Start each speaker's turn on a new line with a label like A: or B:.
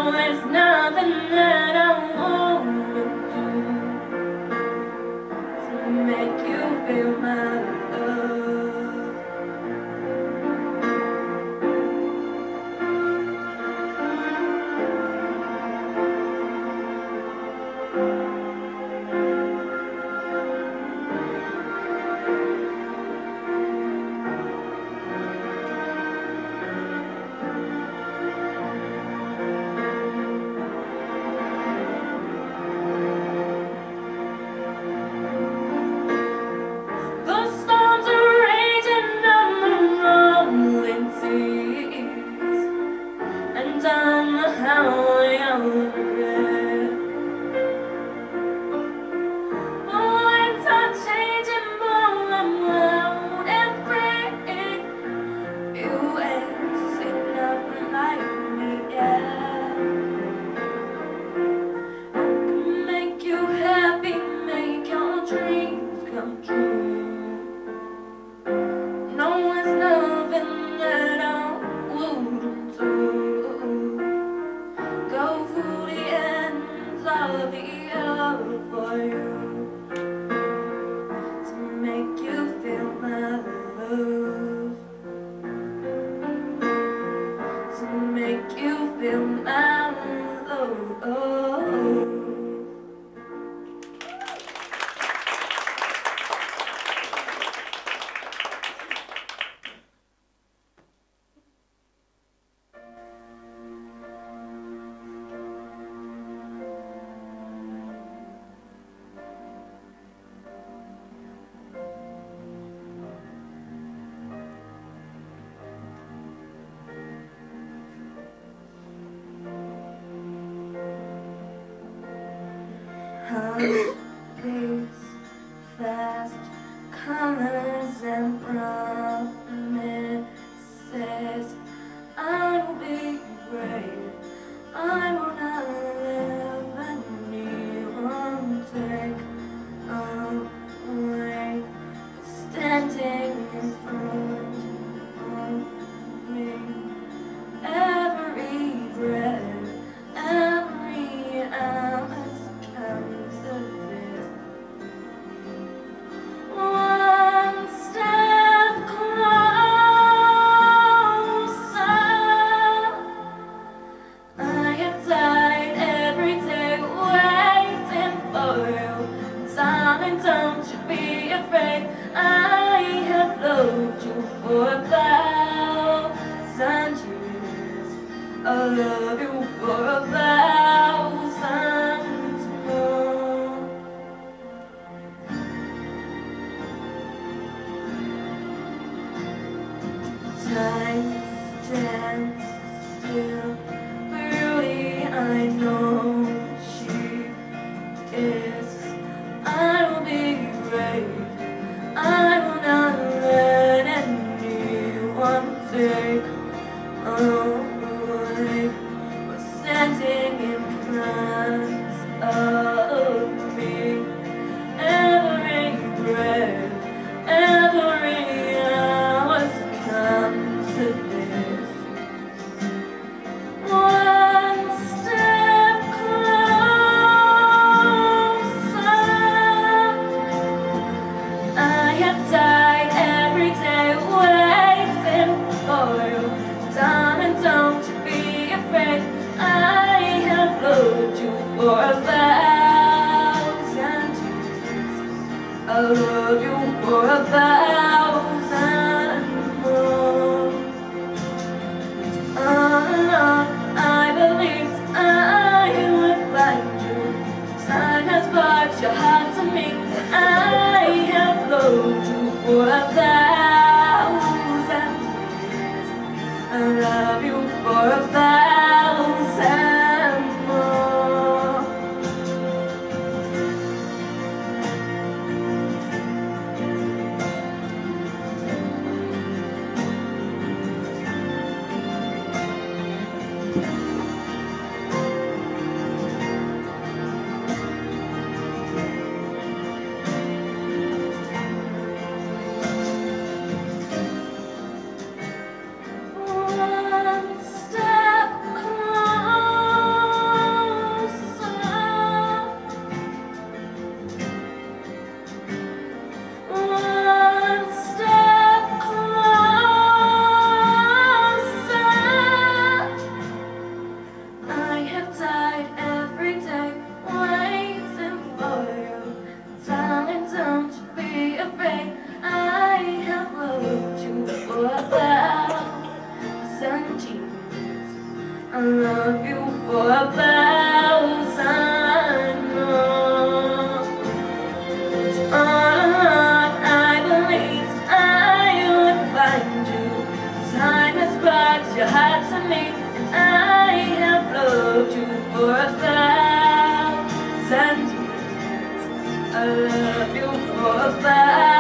A: there's nothing that I wanna do to make you feel my love. Heartbeats fast, colors and promises. I will be brave, I will not let anyone take away standing in front of me. Every breath, every hour's come to this. One step closer. I have died every day waiting for you. Darling, don't you be afraid. I have loved you for 1,000 years. I'll love you for 1,000 more. Time stands still. Beauty, I know she is. I will be brave. I will not let anyone take away what's standing in front of me. Every breath, every hour's come to this. One step closer. I have died every day waiting for you. Darling, don't you be afraid. I have loved you for 1,000 years. I'll love you for 1,000 more. All along I believed I would find you. Time has brought your heart to me. I have loved you for 1,000 years. I love you for 1,000 more. One step I love you for 1,000 more. So all along I believed I would find you. Time has brought your heart to me, and I have loved you for 1,000 years. I love you for 1,000